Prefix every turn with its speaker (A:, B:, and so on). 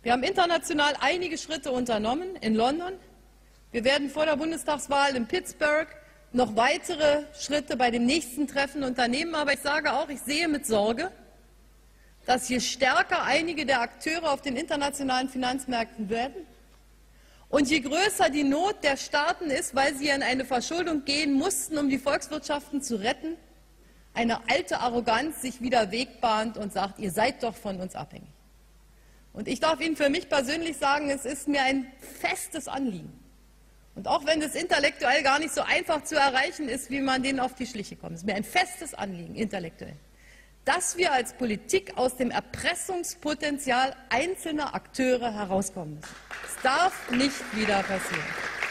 A: Wir haben international einige Schritte unternommen in London. Wir werden vor der Bundestagswahl in Pittsburgh noch weitere Schritte bei dem nächsten Treffen unternehmen. Aber ich sage auch, ich sehe mit Sorge, dass je stärker einige der Akteure auf den internationalen Finanzmärkten werden und je größer die Not der Staaten ist, weil sie in eine Verschuldung gehen mussten, um die Volkswirtschaften zu retten, eine alte Arroganz sich wieder Weg bahnt und sagt, ihr seid doch von uns abhängig. Und ich darf Ihnen für mich persönlich sagen, es ist mir ein festes Anliegen. Und auch wenn es intellektuell gar nicht so einfach zu erreichen ist, wie man denen auf die Schliche kommt, es ist mir ein festes Anliegen, intellektuell, dass wir als Politik aus dem Erpressungspotenzial einzelner Akteure herauskommen müssen. Es darf nicht wieder passieren.